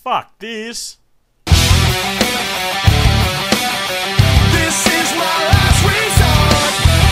Fuck this. This is my last resort.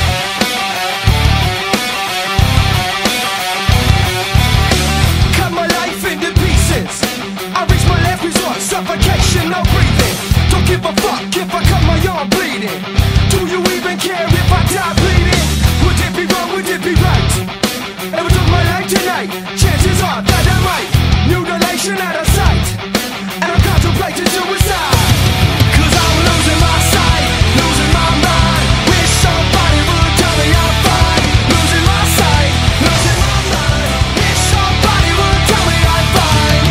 Cut my life into pieces. I reach my last resort. Suffocation, no breathing. Don't give a fuck if I cut my arm bleeding. Do you even care if I die bleeding? Would it be wrong, would it be right? If I took my life tonight, chances are that I might. Mutilation out of sight. And I'm contemplating suicide. Cause I'm losing my sight, losing my mind. Wish somebody would tell me I'm fine. Losing my sight, losing my mind. Wish somebody would tell me I'm fine.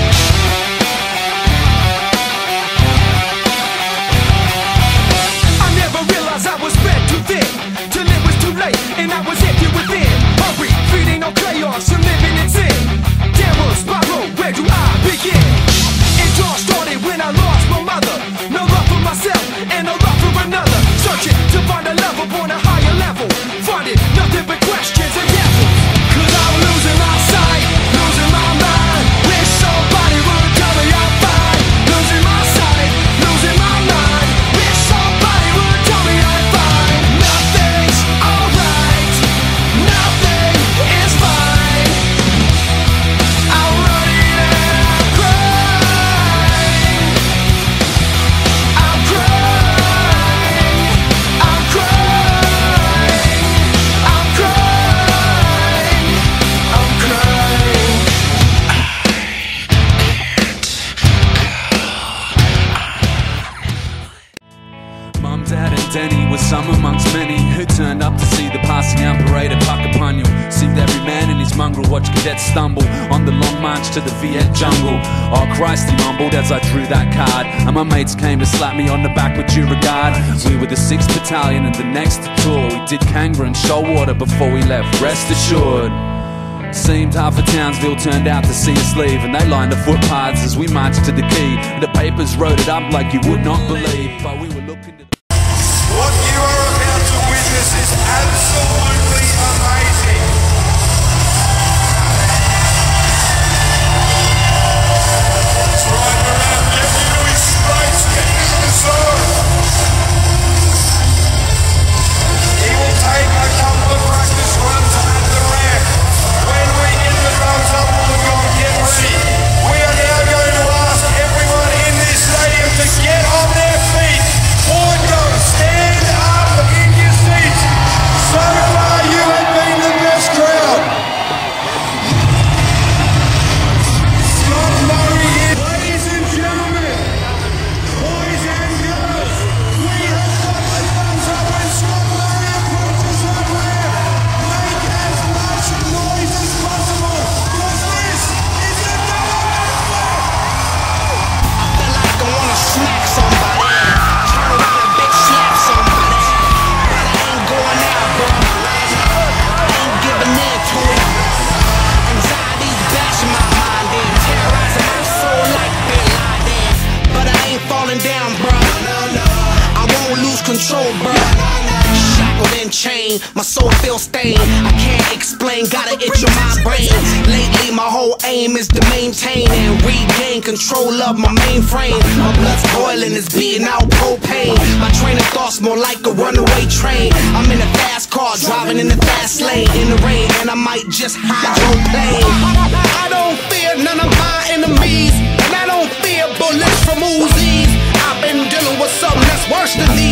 I never realized I was spread too thin, till it was too late and I was empty within. Hungry, feeding on chaos and living in sin. Downward spiral, where do I begin? It all started when I lost my mother. No love for myself and no love for another. Searching to find a love upon a higher level. Finding nothing but questions and devils. Cause I'm losing my sight, losing my mind. Wish somebody would tell me I'm fine. Losing my sight, losing my mind. Wish somebody would tell me I'm fine. Nothing's alright, nothing is fine. I'm running and I'm crying. I'm crying. I'm crying. I'm crying. I'm crying. Mum, Dad and Denny were some amongst many who turned up to see the passing out parade at Puckapunyal. Seemed every man in his mongrel watched cadets stumble on the long march to the Viet jungle. Oh Christ, he mumbled as I drew that card, and my mates came to slap me on the back with due regard. We were the 6th Battalion and the next tour. We did Kangaroo and Shoalwater before we left, rest assured. Seemed half of Townsville turned out to see us leave, and they lined the footpaths as we marched to the key. The papers wrote it up like you would not believe, but we were looking to What you are about to witness is absolutely amazing. That's right, we're out there doing straights, getting into the zone. He will take a couple of practice runs at the ramp. When we get the thumbs up, we'll go and get ready. We are now going to ask everyone in this stadium to get on their feet. Forward goes, stand up in your seats. So far you have been the best crowd. Scott Murray here. Ladies and gentlemen, boys and girls, we have got the thumbs up and Scott Murray approaches that ramp. Make as much noise as possible, because this is the I feel like I wanna smack somebody, turn around and big slap somebody. But I ain't going out, bro. I ain't giving in to it. Anxiety's bashing my mind in, terrorizing my soul like Bin Laden. But I ain't falling down, bro. I won't lose control, bro. Shackled and chained, my soul feels stained. I can't explain, gotta itch on my brain. Lately my whole aim is to maintain and regain control of my mainframe. My blood's boiling, it's beating out propane. My train of thoughts more like a runaway train. I'm in a fast car, driving in the fast lane. In the rain, and I might just hydroplane. I don't fear none of my enemies, and I don't fear bullets from Uzis. I've been dealing with something that's worse than these.